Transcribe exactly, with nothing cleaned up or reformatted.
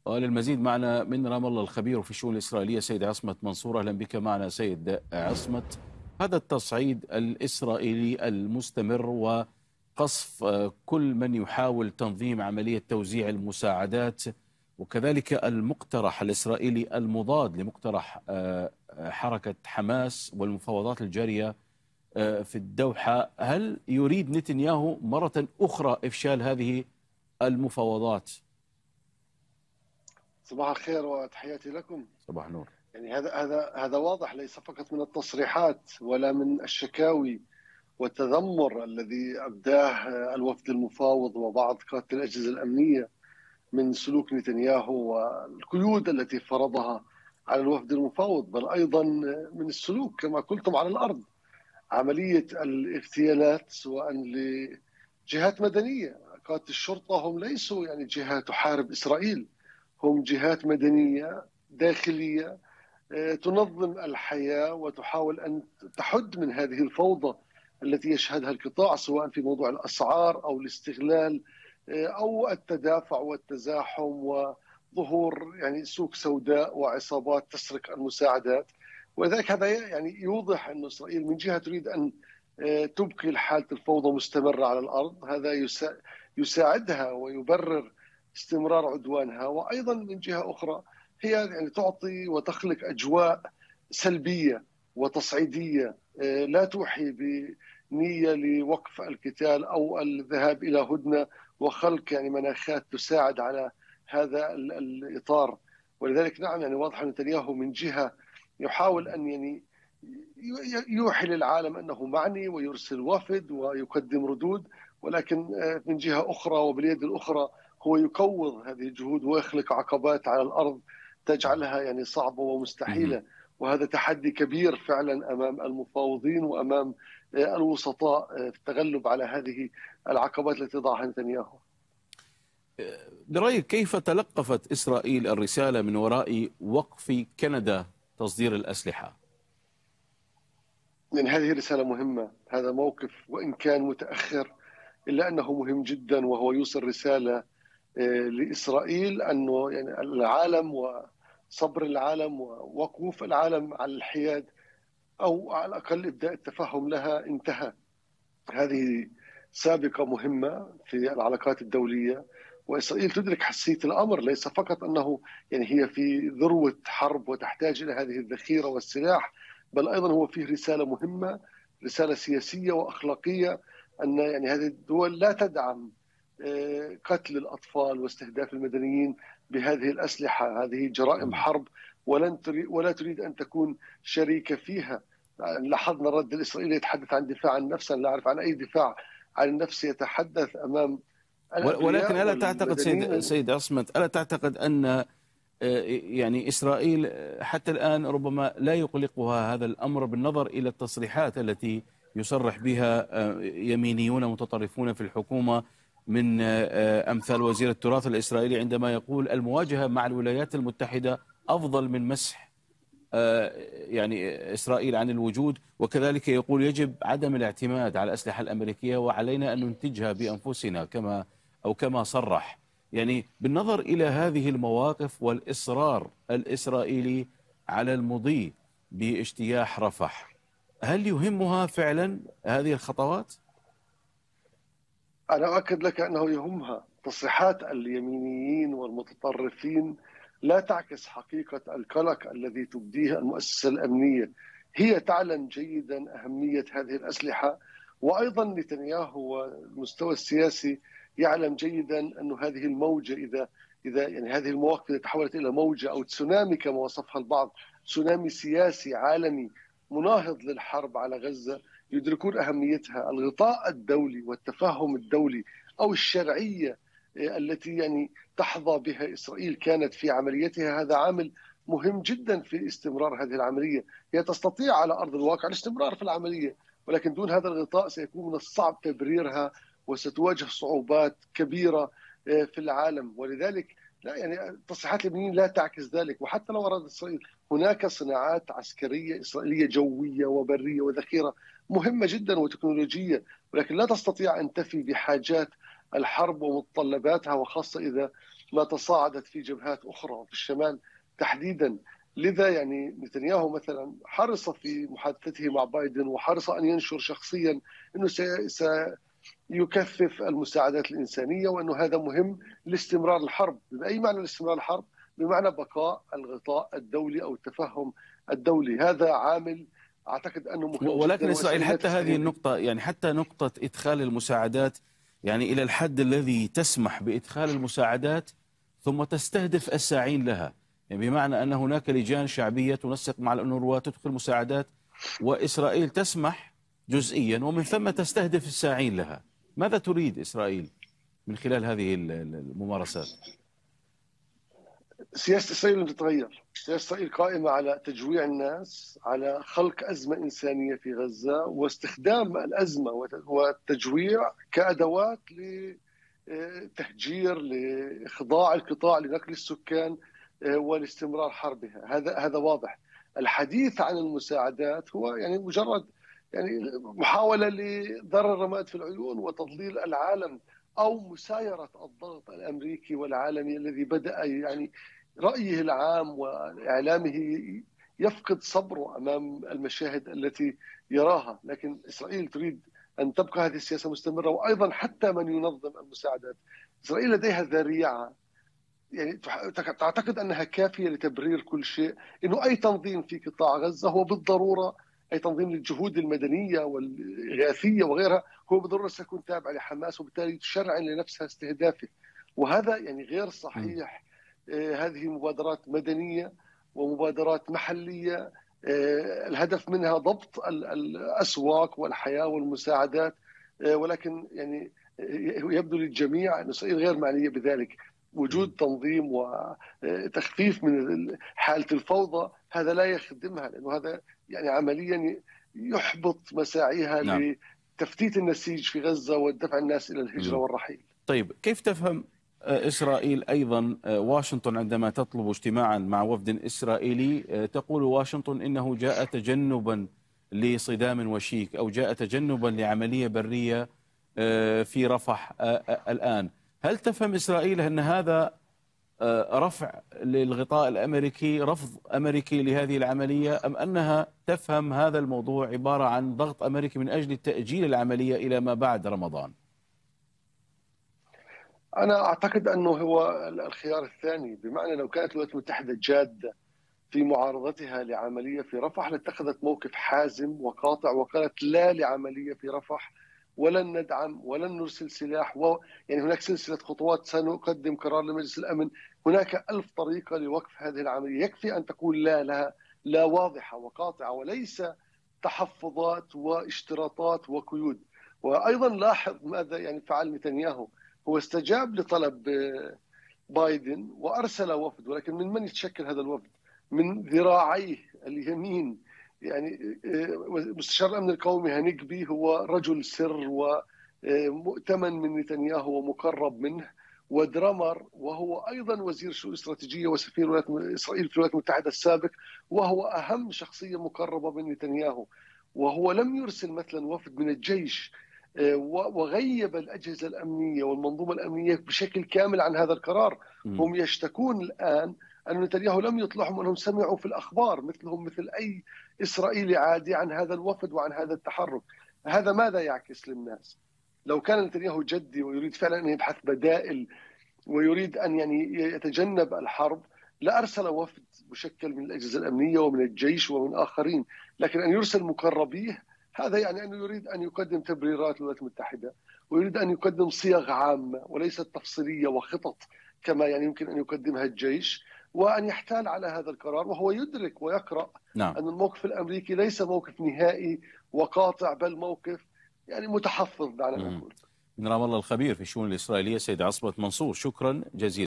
وللمزيد معنا من رام الله الخبير في الشؤون الإسرائيلية سيد عصمت منصور. أهلا بك معنا سيد عصمت. هذا التصعيد الإسرائيلي المستمر وقصف كل من يحاول تنظيم عملية توزيع المساعدات، وكذلك المقترح الإسرائيلي المضاد لمقترح حركة حماس والمفاوضات الجارية في الدوحة، هل يريد نتنياهو مرة أخرى إفشال هذه المفاوضات؟ صباح الخير وتحياتي لكم. صباح النور. يعني هذا هذا هذا واضح ليس فقط من التصريحات ولا من الشكاوي والتذمر الذي أبداه الوفد المفاوض وبعض قادة الأجهزة الأمنية من سلوك نتنياهو والقيود التي فرضها على الوفد المفاوض، بل أيضا من السلوك كما قلتم على الأرض. عملية الاغتيالات سواء لجهات مدنية، قادة الشرطة هم ليسوا يعني جهات تحارب إسرائيل، هم جهات مدنية داخلية تنظم الحياة وتحاول أن تحد من هذه الفوضى التي يشهدها القطاع، سواء في موضوع الأسعار أو الاستغلال أو التدافع والتزاحم وظهور يعني سوق سوداء وعصابات تسرق المساعدات. ولذلك هذا يعني يوضح أن إسرائيل من جهة تريد أن تبقي حالة الفوضى مستمرة على الأرض، هذا يساعدها ويبرر استمرار عدوانها، وأيضا من جهة أخرى هي يعني تعطي وتخلق أجواء سلبية وتصعيدية لا توحي بنية لوقف القتال أو الذهاب إلى هدنة وخلق يعني مناخات تساعد على هذا الإطار. ولذلك نعم يعني واضح أن نتنياهو من جهة يحاول أن يعني يوحي للعالم أنه معني ويرسل وفد ويقدم ردود، ولكن من جهة أخرى وباليد الأخرى هو يقوض هذه الجهود ويخلق عقبات على الأرض تجعلها يعني صعبة ومستحيلة. وهذا تحدي كبير فعلا أمام المفاوضين وأمام الوسطاء في التغلب على هذه العقبات التي ضعها نتنياهو. برأيك كيف تلقفت إسرائيل الرسالة من وراء وقف كندا تصدير الأسلحة؟ يعني هذه رسالة مهمة، هذا موقف وإن كان متأخر إلا أنه مهم جدا، وهو يوصل رسالة لإسرائيل أنه يعني العالم وصبر العالم ووقوف العالم على الحياد أو على الأقل إبداء التفهم لها انتهى. هذه سابقة مهمة في العلاقات الدولية، وإسرائيل تدرك حساسية الأمر، ليس فقط أنه يعني هي في ذروة حرب وتحتاج إلى هذه الذخيرة والسلاح، بل أيضا هو فيه رسالة مهمة، رسالة سياسية وأخلاقية، أن يعني هذه الدول لا تدعم قتل الأطفال واستهداف المدنيين بهذه الأسلحة. هذه جرائم حرب ولن تريد ولا تريد أن تكون شريكة فيها. لاحظنا الرد الإسرائيلي يتحدث عن دفاع عن النفس، لا أعرف عن أي دفاع عن النفس يتحدث أمام الأبرياء. ولكن ألا تعتقد سيد سيد عصمت، ألا تعتقد أن يعني إسرائيل حتى الآن ربما لا يقلقها هذا الأمر بالنظر إلى التصريحات التي يصرح بها يمينيون متطرفون في الحكومة من أمثال وزير التراث الإسرائيلي عندما يقول المواجهة مع الولايات المتحدة أفضل من مسح يعني إسرائيل عن الوجود، وكذلك يقول يجب عدم الاعتماد على الأسلحة الأمريكية وعلينا أن ننتجها بأنفسنا كما أو كما صرح. يعني بالنظر إلى هذه المواقف والإصرار الإسرائيلي على المضي باجتياح رفح، هل يهمها فعلا هذه الخطوات؟ أنا أؤكد لك أنه يهمها. تصريحات اليمينيين والمتطرفين لا تعكس حقيقة القلق الذي تبديه المؤسسة الأمنية. هي تعلم جيدا أهمية هذه الأسلحة، وأيضا نتنياهو والمستوى السياسي يعلم جيدا أن هذه الموجة إذا إذا يعني هذه المواقف إذا تحولت إلى موجة أو تسونامي كما وصفها البعض، تسونامي سياسي عالمي مناهض للحرب على غزة، يدركون أهميتها. الغطاء الدولي والتفاهم الدولي أو الشرعية التي يعني تحظى بها إسرائيل كانت في عمليتها، هذا عامل مهم جدا في استمرار هذه العملية. هي تستطيع على أرض الواقع الاستمرار في العملية، ولكن دون هذا الغطاء سيكون من الصعب تبريرها وستواجه صعوبات كبيرة في العالم. ولذلك لا يعني تصريحات اليمين لا تعكس ذلك. وحتى لو أراد إسرائيل، هناك صناعات عسكرية إسرائيلية جوية وبرية وذخيرة مهمة جدا وتكنولوجية، ولكن لا تستطيع أن تفي بحاجات الحرب ومتطلباتها، وخاصة إذا ما تصاعدت في جبهات أخرى في الشمال تحديدا. لذا يعني نتنياهو مثلا حرص في محادثته مع بايدن وحرص أن ينشر شخصيا أنه سيكثف المساعدات الإنسانية وأنه هذا مهم لاستمرار الحرب. بأي معنى لاستمرار الحرب؟ بمعنى بقاء الغطاء الدولي أو التفهم الدولي. هذا عامل أعتقد أنه مهم ولكن جدا. إسرائيل حتى هذه النقطة، يعني حتى نقطة إدخال المساعدات، يعني إلى الحد الذي تسمح بإدخال المساعدات ثم تستهدف الساعين لها، يعني بمعنى أن هناك لجان شعبية تنسق مع الأونروا تدخل مساعدات، وإسرائيل تسمح جزئيا ومن ثم تستهدف الساعين لها. ماذا تريد إسرائيل من خلال هذه الممارسات؟ سياسة إسرائيل لم تتغير. سياسة إسرائيل قائمة على تجويع الناس، على خلق أزمة إنسانية في غزة واستخدام الأزمة والتجويع كأدوات لتهجير، لإخضاع القطاع، لنقل السكان ولاستمرار حربها. هذا هذا واضح. الحديث عن المساعدات هو يعني مجرد يعني محاولة لضرر الرماد في العيون وتضليل العالم، أو مسايرة الضغط الأمريكي والعالمي الذي بدأ يعني رأيه العام وإعلامه يفقد صبره أمام المشاهد التي يراها. لكن إسرائيل تريد أن تبقى هذه السياسة مستمرة. وأيضا حتى من ينظم المساعدات، إسرائيل لديها ذريعة يعني تعتقد أنها كافية لتبرير كل شيء، إنه أي تنظيم في قطاع غزة هو بالضرورة، أي تنظيم للجهود المدنية والإغاثية وغيرها هو بالضرورة سيكون تابع لحماس، وبالتالي تشرع لنفسها استهدافه. وهذا يعني غير صحيح. آه هذه مبادرات مدنية ومبادرات محلية، آه الهدف منها ضبط الأسواق والحياة والمساعدات. آه ولكن يعني يبدو للجميع أن إسرائيل غير معنية بذلك. وجود تنظيم وتخفيف من حالة الفوضى هذا لا يخدمها، لأنه هذا يعني عمليا يحبط مساعيها نعم. لتفتيت النسيج في غزة ودفع الناس إلى الهجرة والرحيل. طيب، كيف تفهم إسرائيل أيضا واشنطن عندما تطلب اجتماعا مع وفد إسرائيلي؟ تقول واشنطن إنه جاء تجنبا لصدام وشيك أو جاء تجنبا لعملية برية في رفح الآن. هل تفهم إسرائيل أن هذا رفع للغطاء الأمريكي، رفض أمريكي لهذه العملية، أم أنها تفهم هذا الموضوع عبارة عن ضغط أمريكي من أجل تأجيل العملية إلى ما بعد رمضان؟ أنا أعتقد أنه هو الخيار الثاني، بمعنى لو كانت الولايات المتحدة جادة في معارضتها لعملية في رفح لاتخذت موقف حازم وقاطع وقالت لا لعملية في رفح، ولن ندعم ولن نرسل سلاح. و... يعني هناك سلسلة خطوات، سنقدم قرار لمجلس الأمن. هناك ألف طريقة لوقف هذه العملية، يكفي أن تقول لا لها، لا واضحة وقاطعة، وليس تحفظات واشتراطات وقيود. وأيضا لاحظ ماذا يعني فعل نتنياهو. هو استجاب لطلب بايدن وأرسل وفد، ولكن من من يتشكل هذا الوفد؟ من ذراعيه اليمين. يعني مستشار الأمن القومي هنيكبي هو رجل سر ومؤتمن من نتنياهو ومقرب منه، ودرامر وهو أيضا وزير شؤون استراتيجية وسفير إسرائيل في الولايات المتحدة السابق، وهو أهم شخصية مقربة من نتنياهو. وهو لم يرسل مثلا وفد من الجيش، وغيب الأجهزة الأمنية والمنظومة الأمنية بشكل كامل عن هذا القرار. م. هم يشتكون الآن أن نتنياهو لم يطلعهم، أنهم سمعوا في الأخبار مثلهم مثل أي إسرائيلي عادي عن هذا الوفد وعن هذا التحرك. هذا ماذا يعكس للناس؟ لو كان نتنياهو جدي ويريد فعلا أن يبحث بدائل ويريد أن يعني يتجنب الحرب لأرسل وفد مشكل من الأجهزة الأمنية ومن الجيش ومن آخرين. لكن أن يرسل مقربيه، هذا يعني أنه يريد أن يقدم تبريرات للولايات المتحدة، ويريد أن يقدم صيغ عامة وليست تفصيلية وخطط كما يعني يمكن أن يقدمها الجيش، وأن يحتال على هذا القرار. وهو يدرك ويقرأ نعم. أن الموقف الأمريكي ليس موقف نهائي وقاطع، بل موقف يعني متحفظ دعنا نقول. من رام الله الخبير في الشؤون الإسرائيلية سيد عصمت منصور، شكرا جزيلا.